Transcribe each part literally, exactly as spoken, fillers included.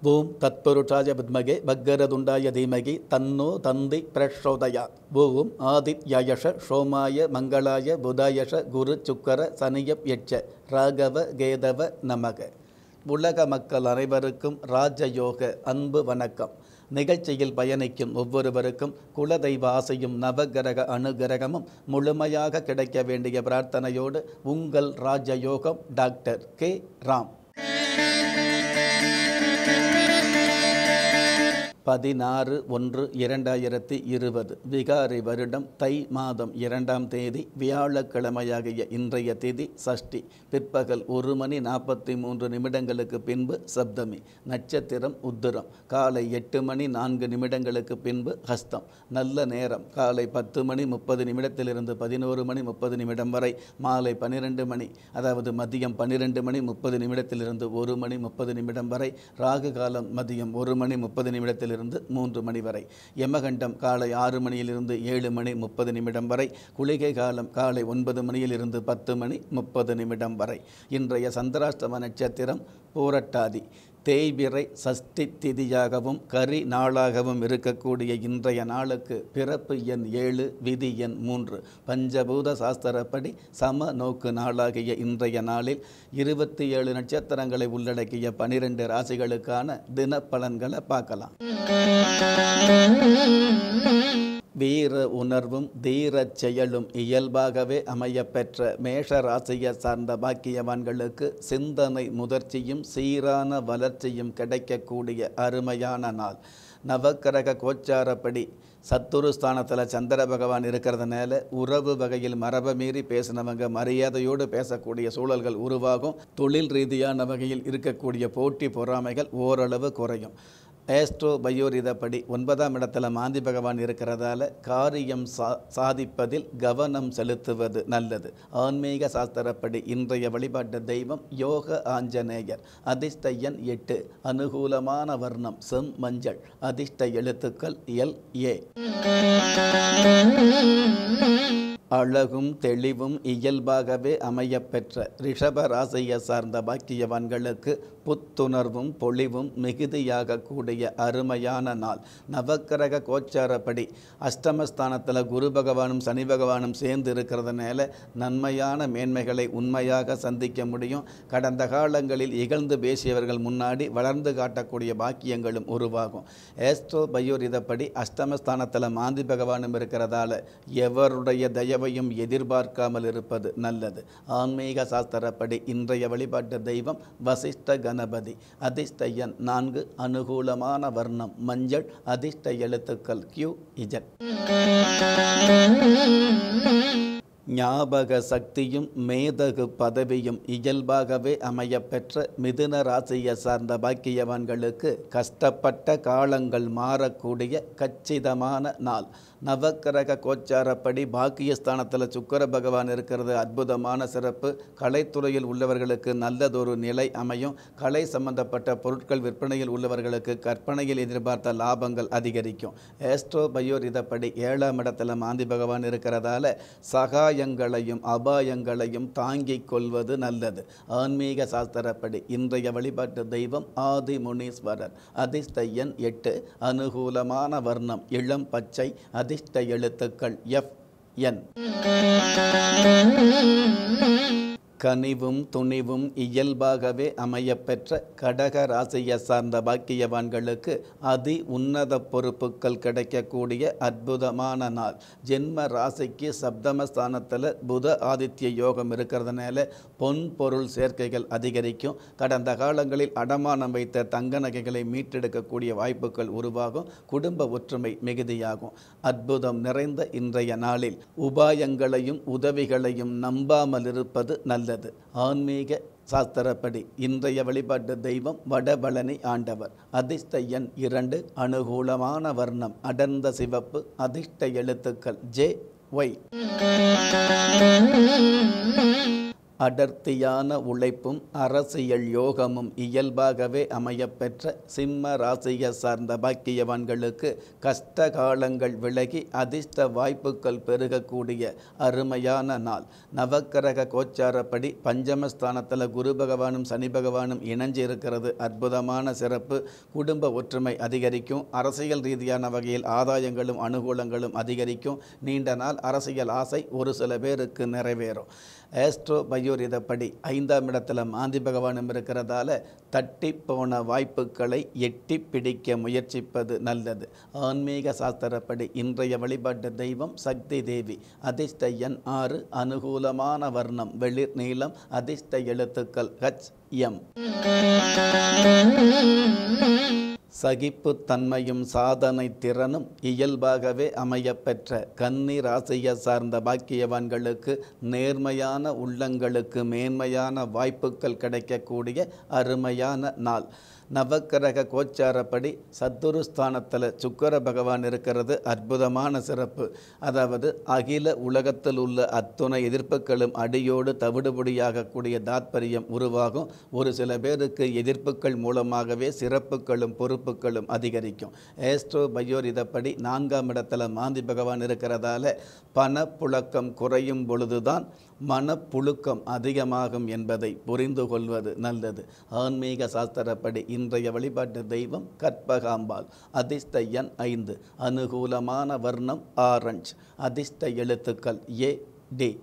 ஓம் தத்புருஷாய வித்மகே பக்கரதுண்டாய தீமகி தன்னோ தந்தி பிரச்சோதயா. ஓம் ஆதித்யயஷ சோமாய மங்களாய புதாயஷ குரு சுக்கர சனியப் யட்ச ராகவ கேதவ நமக. உலக மக்கள் அனைவருக்கும் ராஜயோக அன்பு வணக்கம். நிகழ்ச்சியில் பயணிக்கும் ஒவ்வொருவருக்கும் குலதெய்வ ஆசையும் நவகிரக அனுகிரகமும் முழுமையாக கிடைக்க வேண்டிய பிரார்த்தனையோடு உங்கள் ராஜயோகம் டாக்டர் கே ராம். பதினாறு ஒன்று இரண்டாயிரத்தி இருபது விகாரி வருடம் தை மாதம் இரண்டாம் தேதி வியாழக்கிழமையாகிய இன்றைய தேதி சஷ்டி. பிற்பகல் ஒரு மணி நாற்பத்தி மூன்று நிமிடங்களுக்கு பின்பு சப்தமி. நட்சத்திரம் உத்திரம். காலை எட்டு மணி நான்கு நிமிடங்களுக்கு பின்பு ஹஸ்தம். நல்ல நேரம் காலை பத்து மணி முப்பது நிமிடத்திலிருந்து பதினோரு மணி முப்பது நிமிடம் வரை. மாலை பன்னிரெண்டு மணி அதாவது மதியம் பன்னிரெண்டு மணி முப்பது நிமிடத்திலிருந்து ஒரு மணி முப்பது நிமிடம் வரை. ராகு காலம் மதியம் ஒரு மணி முப்பது நிமிடத்தில் இருந்து மூன்று மணி வரை. யமகண்டம் காலை ஆறு மணியிலிருந்து ஏழு மணி முப்பது நிமிடம் வரை. குளிகை காலம் காலை ஒன்பது மணியிலிருந்து பத்து மணி முப்பது நிமிடம் வரை. இன்றைய சந்திராஷ்டம நட்சத்திரம் பூரட்டாதி. தேய்பிறை சஷ்டி திதியாகவும் கரி நாளாகவும் இருக்கக்கூடிய இன்றைய நாளுக்கு பிறப்பு எண் ஏழு, விதி எண் மூன்று. பஞ்சபூத சாஸ்திரப்படி சம நோக்கு நாளாகிய இன்றைய நாளில் இருபத்தி ஏழு நட்சத்திரங்களை உள்ளடக்கிய பனிரெண்டு ராசிகளுக்கான தினப்பலன்களை பார்க்கலாம். வீர உணர்வும் தீரச் செயலும் இயல்பாகவே அமையப்பெற்ற மேஷ ராசியை சார்ந்த பாக்கியவான்களுக்கு சிந்தனை முதிர்ச்சியும் சீரான வளர்ச்சியும் கிடைக்கக்கூடிய அருமையான நாள். நவக்கிரக கோச்சாரப்படி சத்துருஸ்தானத்தில் சந்திர பகவான் இருக்கிறதுனால உறவு வகையில் மரபை மீறி பேசினவங்க மரியாதையோடு பேசக்கூடிய சூழல்கள் உருவாகும். தொழில் ரீதியான வகையில் இருக்கக்கூடிய போட்டி பொறாமைகள் ஓரளவு குறையும். ஆஸ்ட்ரோ பயோரிதப்படி ஒன்பதாம் இடத்துல மாந்தி பகவான் இருக்கிறதால காரியம் சா சாதிப்பதில் கவனம் செலுத்துவது நல்லது. ஆன்மீக சாஸ்திரப்படி இன்றைய வழிபாட்டு தெய்வம் யோக ஆஞ்சநேயர். அதிர்ஷ்ட எண் எட்டு. அனுகூலமான வர்ணம் செம் மஞ்சள். அதிர்ஷ்ட எழுத்துக்கள் எல் ஏ. அழகும் தெளிவும் இயல்பாகவே அமையப்பெற்ற ரிஷப ராசியை சார்ந்த பாக்கியவான்களுக்கு புத்துணர்வும் பொலிவும் மிகுதியாக கூடிய அருமையான நாள். நவக்கிரக கோச்சாரப்படி அஷ்டமஸ்தானத்தில் குரு பகவானும் சனி பகவானும் சேர்ந்து இருக்கிறதுனால நன்மையான மேன்மைகளை உண்மையாக சந்திக்க முடியும். கடந்த காலங்களில் இகழ்ந்து பேசியவர்கள் முன்னாடி வளர்ந்து காட்டக்கூடிய பாக்கியங்களும் உருவாகும். ஆஸ்ட்ரோ பயோரிதப்படி அஷ்டமஸ்தானத்தில் மாந்தி பகவானும் இருக்கிறதால எவருடைய தயவு எதிர்பார்க்காமல் இருப்பது நல்லது. ஆன்மீக சாஸ்திரப்படி இன்றைய வழிபாட்டு தெய்வம் வசிஷ்ட கணபதி. அதிர்ஷ்ட எண் நான்கு. அனுகூலமான வர்ணம் மஞ்சள். அதிர்ஷ்ட எழுத்துக்கள் கியூ இஜட். ஞாபக சக்தியும் மேதகு பதவியும் இயல்பாகவே அமையப்பெற்ற மிதுன ராசியை சார்ந்த பாக்கியவான்களுக்கு கஷ்டப்பட்ட காலங்கள் மாறக்கூடிய கச்சிதமான நாள். நவக்கிரக கோச்சாரப்படி பாக்கியஸ்தானத்தில் சுக்கர பகவான் இருக்கிறது அற்புதமான சிறப்பு. கலைத்துறையில் உள்ளவர்களுக்கு நல்லதொரு நிலை அமையும். கலை சம்பந்தப்பட்ட பொருட்கள் விற்பனையில் உள்ளவர்களுக்கு கற்பனையில் எதிர்பார்த்த லாபங்கள் அதிகரிக்கும். ஆஸ்ட்ரோ பயோரிதப்படி ஏழாம் இடத்துல மாந்தி பகவான் இருக்கிறதால சகாயங்களையும் அபாயங்களையும் தாங்கிக் கொள்வது நல்லது. ஆன்மீக சாஸ்திரப்படி இன்றைய வழிபாட்டு தெய்வம் ஆதி முனீஸ்வரர். அதிர்ஷ்ட எண் எட்டு. அனுகூலமான வர்ணம் இளம் பச்சை. அதிர்ஷ்ட எழுத்துக்கள் எஃப் என். கனிவும் துணிவும் இயல்பாகவே அமையப்பெற்ற கடக ராசியை சார்ந்த பாக்கியவான்களுக்கு அதி உன்னத பொறுப்புகள் கிடைக்கக்கூடிய அற்புதமான நாள். ஜென்ம ராசிக்கு சப்தமஸ்தானத்தில் புத ஆதித்ய யோகம் இருக்கிறதுனால பொன் பொருள் சேர்க்கைகள் அதிகரிக்கும். கடந்த காலங்களில் அடமானம் வைத்த தங்க நகைகளை மீட்டெடுக்கக்கூடிய வாய்ப்புகள் உருவாகும். குடும்ப ஒற்றுமை மிகுதியாகும். அற்புதம் நிறைந்த இன்றைய நாளில் உபாயங்களையும் உதவிகளையும் நம்பாமல் இருப்பது நல்லது. ஆன்மீக சாஸ்திரப்படி இன்றைய வழிபாட்டு தெய்வம் வடபழனி ஆண்டவர். அதிர்ஷ்ட எண் இரண்டு. அனுகூலமான வர்ணம் அடர்ந்த சிவப்பு. அதிர்ஷ்ட எழுத்துக்கள் ஜே ஒய். அடர்த்தியான உழைப்பும் அரசியல் யோகமும் இயல்பாகவே அமையப்பெற்ற சிம்ம ராசியை சார்ந்த பாக்கியவான்களுக்கு கஷ்ட காலங்கள் விலகி அதிர்ஷ்ட வாய்ப்புகள் பெருகக்கூடிய அருமையான நாள். நவக்கிரக கோச்சாரப்படி பஞ்சமஸ்தானத்தில் குரு பகவானும் சனி பகவானும் இணைஞ்சு இருக்கிறது அற்புதமான சிறப்பு. குடும்ப ஒற்றுமை அதிகரிக்கும். அரசியல் ரீதியான வகையில் ஆதாயங்களும் அனுகூலங்களும் அதிகரிக்கும். நீண்ட நாள் அரசியல் ஆசை ஒரு சில பேருக்கு நிறைவேறும். ஆஸ்ட்ரோ பயோரிதப்படி ஐந்தாம் இடத்துல மாந்தி பகவானும் இருக்கிறதால தட்டி போன வாய்ப்புகளை எட்டி பிடிக்க முயற்சிப்பது நல்லது. ஆன்மீக சாஸ்திரப்படி இன்றைய வழிபாட்டு தெய்வம் சக்தி தேவி. அதிர்ஷ்ட எண் ஆறு. அனுகூலமான வர்ணம் வெளிர் நீளம். அதிர்ஷ்ட எழுத்துக்கள் ஹச் எம். சகிப்புத்தன்மையும் சாதனை திறனும் இயல்பாகவே அமையப்பெற்ற கன்னி ராசியை சார்ந்த பாக்கியவான்களுக்கு நேர்மையான உள்ளங்களுக்கு மேன்மையான வாய்ப்புகள் கிடைக்கக்கூடிய அருமையான நாள். நவக்கிரக கோச்சாரப்படி சத்துருஸ்தானத்தில் சுக்கிர பகவான் இருக்கிறது அற்புதமான சிறப்பு. அதாவது அகில உலகத்தில் உள்ள அத்துணை எதிர்ப்புகளும் அடியோடு தவிடுபடியாகக்கூடிய தாத்பரியம் உருவாகும். ஒரு சில பேருக்கு எதிர்ப்புகள் மூலமாகவே சிறப்புகளும் பொறுப்புகளும் அதிகரிக்கும். ஆஸ்ட்ரோ பயோரிதப்படி நான்காம் இடத்துல மாந்தி பகவான் இருக்கிறதால பணப்புழக்கம் குறையும் பொழுதுதான் மனப்புழுக்கம் அதிகமாகும் என்பதை புரிந்து கொள்வது நல்லது. ஆன்மீக சாஸ்திரப்படி இன்றைய வழிபாட்டு தெய்வம் கற்பகாம்பாள். அதிர்ஷ்ட எண் ஐந்து. அனுகூலமான வர்ணம் ஆரஞ்சு. அதிர்ஷ்ட எழுத்துக்கள் ஏ டி.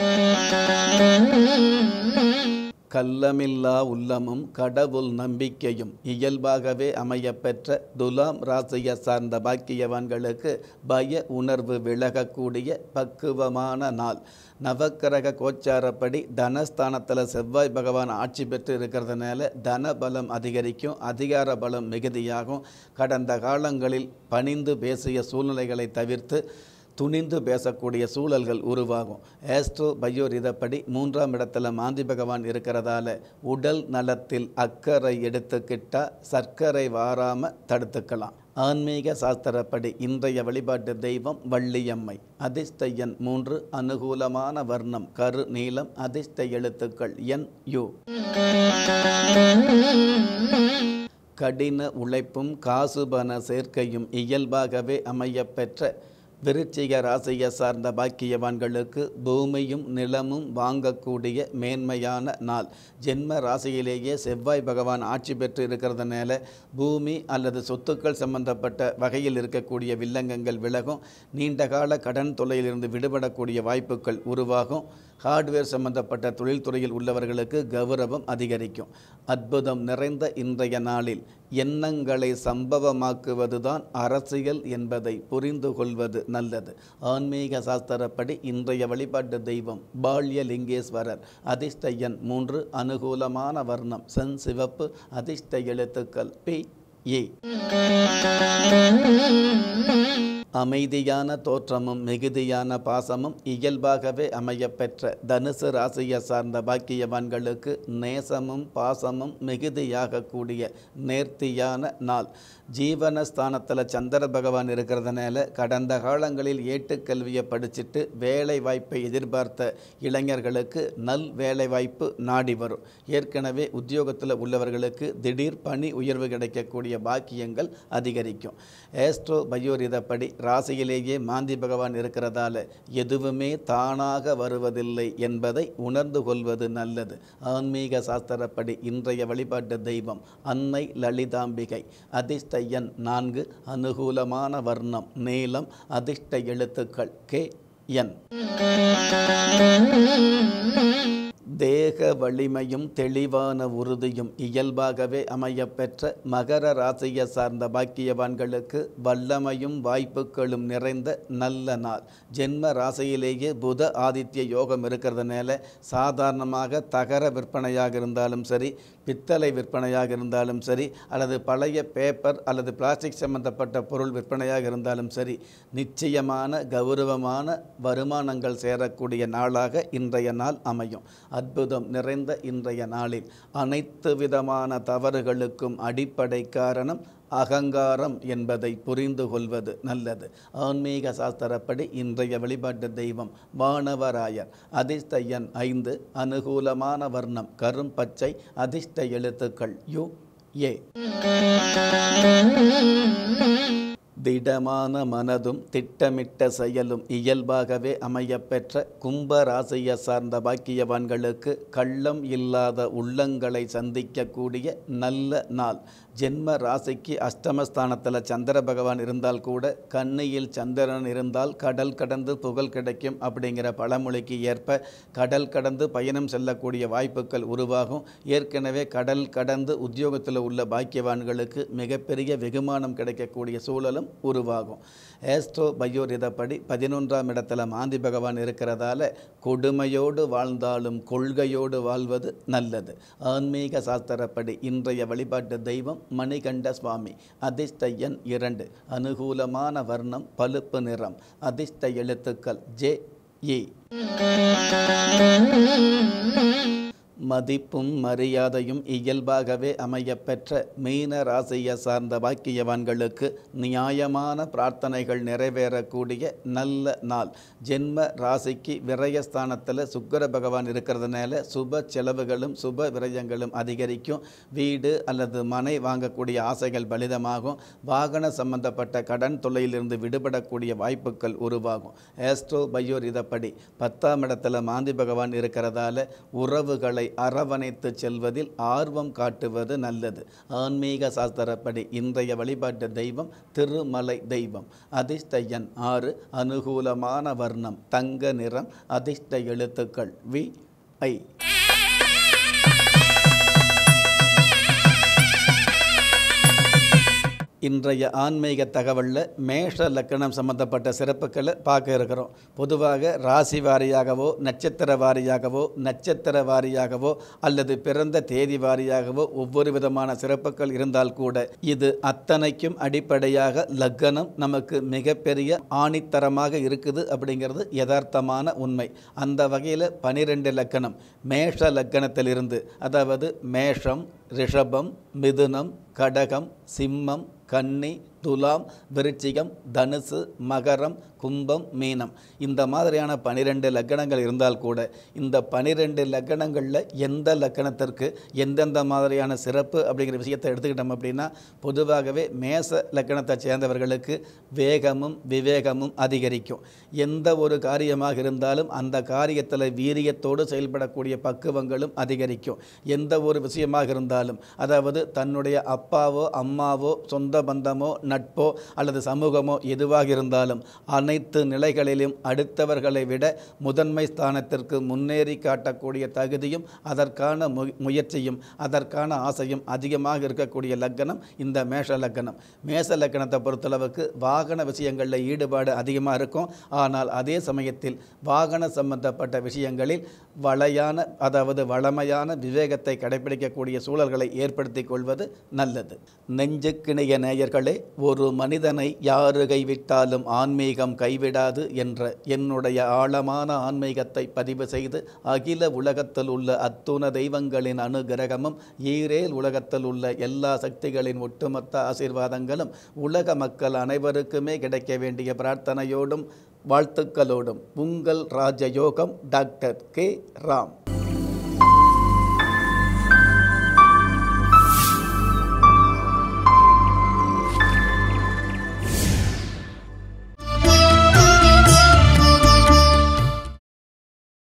கள்ளமில்லா உள்ளமும் கடவுள் நம்பிக்கையும் இயல்பாகவே அமையப்பெற்ற துலாம் ராசியை சார்ந்த பாக்கியவான்களுக்கு பய உணர்வு விலகக்கூடிய பக்குவமான நாள். நவக்கிரக கோச்சாரப்படி தனஸ்தானத்தில் செவ்வாய் பகவான் ஆட்சி பெற்று இருக்கிறதுனால தன பலம் அதிகரிக்கும். அதிகார பலம் மிகுதியாகும். கடந்த காலங்களில் பணிந்து பேசிய சூழ்நிலைகளை தவிர்த்து துணிந்து பேசக்கூடிய சூழல்கள் உருவாகும். ஆஸ்ட்ரோ பயோரிதப்படி மூன்றாம் இடத்துல மாந்தி பகவான் இருக்கிறதால உடல் நலத்தில் அக்கறை எடுத்துக்கிட்டால் சர்க்கரை வாராமல் தடுத்துக்கலாம். ஆன்மீக சாஸ்திரப்படி இன்றைய வழிபாட்டு தெய்வம் வள்ளியம்மை. அதிர்ஷ்ட எண் மூன்று. அனுகூலமான வர்ணம் கரு நீலம். அதிர்ஷ்ட எழுத்துக்கள் என் யு. கடின உழைப்பும் காசுபண சேர்க்கையும் இயல்பாகவே அமையப்பெற்ற விருச்சிக ராசியை சார்ந்த பாக்கியவான்களுக்கு பூமியும் நிலமும் வாங்கக்கூடிய மேன்மையான நாள். ஜென்ம ராசியிலேயே செவ்வாய் பகவான் ஆட்சி பெற்று இருக்கிறதுனால பூமி அல்லது சொத்துக்கள் சம்பந்தப்பட்ட வகையில் இருக்கக்கூடிய வில்லங்கங்கள் விலகும். நீண்டகால கடன் தொல்லையிலிருந்து விடுபடக்கூடிய வாய்ப்புகள் உருவாகும். ஹார்ட்வேர் சம்பந்தப்பட்ட தொழில்துறையில் உள்ளவர்களுக்கு கௌரவம் அதிகரிக்கும். அற்புதம் நிறைந்த இன்றைய நாளில் எண்ணங்களை சம்பவமாக்குவதுதான் அரசியல் என்பதை புரிந்து கொள்வது நல்லது. ஆன்மீக சாஸ்திரப்படி இன்றைய வழிபாட்டு தெய்வம் பால்யலிங்கேஸ்வரர். அதிர்ஷ்ட எண் மூன்று. அனுகூலமான வர்ணம் சென் சிவப்பு. அதிர்ஷ்ட எழுத்துக்கள் பி ஏ. அமைதியான தோற்றமும் மிகுதியான பாசமும் இயல்பாகவே அமையப்பெற்ற தனுசு ராசியை சார்ந்த பாக்கியவான்களுக்கு நேசமும் பாசமும் மிகுதியாகக்கூடிய நேர்த்தியான நாள். ஜீவனஸ்தானத்தில் சந்திர பகவான் இருக்கிறதுனால கடந்த காலங்களில் ஏட்டுக்கல்வியை படிச்சுட்டு வேலை வாய்ப்பை எதிர்பார்த்த இளைஞர்களுக்கு நல் வேலை வாய்ப்பு நாடி வரும். ஏற்கனவே உத்தியோகத்தில் உள்ளவர்களுக்கு திடீர் பணி உயர்வு கிடைக்கக்கூடிய பாக்கியங்கள் அதிகரிக்கும். ஆஸ்ட்ரோ பயோரிதப்படி ராசியிலேயே மாந்தி பகவான் இருக்கிறதால எதுவுமே தானாக வருவதில்லை என்பதை உணர்ந்து கொள்வது நல்லது. ஆன்மீக சாஸ்திரப்படி இன்றைய வழிபாட்டு தெய்வம் அன்னை லலிதாம்பிகை. அதிர்ஷ்ட எண் நான்கு. அனுகூலமான வர்ணம் நீலம். அதிர்ஷ்ட எழுத்துக்கள் கே என். தேக வலிமையும் தெளிவான உறுதியும் இயல்பாகவே அமையப்பெற்ற மகர ராசியை சார்ந்த பாக்கியவான்களுக்கு வல்லமையும் வாய்ப்புகளும் நிறைந்த நல்ல நாள். ஜென்ம ராசியிலேயே புத ஆதித்ய யோகம் இருக்கிறதுனால சாதாரணமாக தகர விற்பனையாக இருந்தாலும் சரி, பித்தளை விற்பனையாக இருந்தாலும் சரி, அல்லது பழைய பேப்பர் அல்லது பிளாஸ்டிக் சம்பந்தப்பட்ட பொருள் விற்பனையாக இருந்தாலும் சரி, நிச்சயமான கௌரவமான வருமானங்கள் சேரக்கூடிய நாளாக இன்றைய நாள் அமையும். அற்புதம் நிறைந்த இன்றைய நாளில் அனைத்து விதமான தவறுகளுக்கும் அடிப்படை காரணம் அகங்காரம் என்பதை புரிந்து கொள்வது நல்லது. ஆன்மீக சாஸ்திரப்படி இன்றைய வழிபாட்டு தெய்வம் வானவராயர். அதிர்ஷ்ட எண் ஐந்து. அனுகூலமான வர்ணம் கரும் பச்சை. அதிர்ஷ்ட எழுத்துக்கள் யு ஏ. திடமான மனதும் திட்டமிட்ட செயலும் இயல்பாகவே அமையப்பெற்ற கும்ப ராசியை சார்ந்த பாக்கியவான்களுக்கு கள்ளம் இல்லாத உள்ளங்களை சந்திக்கக்கூடிய நல்ல நாள். ஜென்ம ராசிக்கு அஷ்டமஸ்தானத்தில் சந்திர பகவான் இருந்தால் கூட கன்னியில் சந்திரன் இருந்தால் கடல் கடந்து புகழ் கிடைக்கும் அப்படிங்கிற பழமொழிக்கு ஏற்ப கடல் கடந்து பயணம் செல்லக்கூடிய வாய்ப்புகள் உருவாகும். ஏற்கனவே கடல் கடந்து உத்தியோகத்தில் உள்ள பாக்கியவான்களுக்கு மிகப்பெரிய வெகுமானம் கிடைக்கக்கூடிய சூழலும் உருவாகும். ஏஸ்ட்ரோ பயோரிதப்படி பதினொன்றாம் இடத்துல மாந்தி பகவான் இருக்கிறதால கொடுமையோடு வாழ்ந்தாலும் கொள்கையோடு வாழ்வது நல்லது. ஆன்மீக சாஸ்திரப்படி இன்றைய வழிபாட்டு தெய்வம் மணிகண்ட சுவாமி. அதிர்ஷ்ட எண் இரண்டு. அனுகூலமான வர்ணம் பழுப்பு நிறம். அதிர்ஷ்ட எழுத்துக்கள் ஜே இ. மதிப்பும் மரியாதையும் இயல்பாகவே அமையப்பெற்ற மீன ராசியை சார்ந்த பாக்கியவான்களுக்கு நியாயமான பிரார்த்தனைகள் நிறைவேறக்கூடிய நல்ல நாள். ஜென்ம ராசிக்கு விரயஸ்தானத்தில் சுக்கிர பகவான் இருக்கிறதுனால சுப செலவுகளும் சுப விரயங்களும் அதிகரிக்கும். வீடு அல்லது மனை வாங்கக்கூடிய ஆசைகள் பலிதமாகும். வாகன சம்பந்தப்பட்ட கடன் தொல்லையிலிருந்து விடுபடக்கூடிய வாய்ப்புகள் உருவாகும். ஏஸ்ட்ரோ பயோரிதப்படி பத்தாம் இடத்துல மாந்தி பகவான் இருக்கிறதால உறவுகளை அரவணைத்து செல்வதில் ஆர்வம் காட்டுவது நல்லது. ஆன்மீக சாஸ்திரப்படி இன்றைய வழிபாட்டு தெய்வம் திருமலை தெய்வம். அதிர்ஷ்ட எண் ஆறு. அனுகூலமான வர்ணம் தங்க நிறம். அதிர்ஷ்ட எழுத்துக்கள் வி ஐ. இன்றைய ஆன்மீக தகவலில் மேஷ லக்கணம் சம்பந்தப்பட்ட சிறப்புகளை பார்க்க இருக்கிறோம். பொதுவாக ராசி வாரியாகவோ நட்சத்திர வாரியாகவோ நட்சத்திர வாரியாகவோ அல்லது பிறந்த தேதி வாரியாகவோ ஒவ்வொரு விதமான சிறப்புகள் இருந்தால் கூட இது அத்தனைக்கும் அடிப்படையாக லக்கணம் நமக்கு மிகப்பெரிய ஆணித்தரமாக இருக்குது அப்படிங்கிறது யதார்த்தமான உண்மை. அந்த வகையில் பனிரெண்டு லக்கணம் மேஷ லக்கணத்திலிருந்து, அதாவது மேஷம், ரிஷபம், மிதுனம், கடகம், சிம்மம், கன்னி, துலாம், விருச்சிகம், தனுசு, மகரம், கும்பம், மீனம், இந்த மாதிரியான பனிரெண்டு லக்கணங்கள் இருந்தால் கூட இந்த பனிரெண்டு லக்கணங்களில் எந்த லக்கணத்திற்கு எந்தெந்த மாதிரியான சிறப்பு அப்படிங்கிற விஷயத்தை எடுத்துக்கிட்டோம் அப்படின்னா, பொதுவாகவே மேச லக்கணத்தை சேர்ந்தவர்களுக்கு வேகமும் விவேகமும் அதிகரிக்கும். எந்த ஒரு காரியமாக இருந்தாலும் அந்த காரியத்தில் வீரியத்தோடு செயல்படக்கூடிய பக்குவங்களும் அதிகரிக்கும். எந்த ஒரு விஷயமாக இருந்தாலும், அதாவது தன்னுடைய அப்பாவோ அம்மாவோ சொந்த பந்தமோ நட்போ அல்லது சமூகமோ எதுவாக இருந்தாலும் அனைத்து நிலைகளிலும் அடுத்தவர்களை விட முதன்மை ஸ்தானத்திற்கு முன்னேறி காட்டக்கூடிய தகுதியும் அதற்கான முயற்சியும் அதற்கான ஆசையும் அதிகமாக இருக்கக்கூடிய லக்கணம் இந்த மேஷ லக்கணம். மேஷ லக்கணத்தை பொறுத்தளவுக்கு வாகன விஷயங்களில் ஈடுபாடு அதிகமாக இருக்கும். ஆனால் அதே சமயத்தில் வாகன சம்பந்தப்பட்ட விஷயங்களில் வளையான, அதாவது வளமையான விவேகத்தை கடைபிடிக்கக்கூடிய சூழல்களை ஏற்படுத்தி கொள்வது நல்லது. நெஞ்சுக்கிணைய நேயர்களே, ஒரு மனிதனை யாரு கைவிட்டாலும் ஆன்மீகம் கைவிடாது என்ற என்னுடைய ஆழமான ஆன்மீகத்தை பதிவு செய்து அகில உலகத்தில் உள்ள அத்துண தெய்வங்களின் அனுகிரகமும் ஈரேல் உலகத்தில் உள்ள எல்லா சக்திகளின் ஒட்டுமொத்த ஆசீர்வாதங்களும் உலக மக்கள் அனைவருக்குமே கிடைக்க வேண்டிய பிரார்த்தனையோடும் வாழ்த்துக்களோடும் உங்கள் ராஜயோகம் டாக்டர் கே ராம்.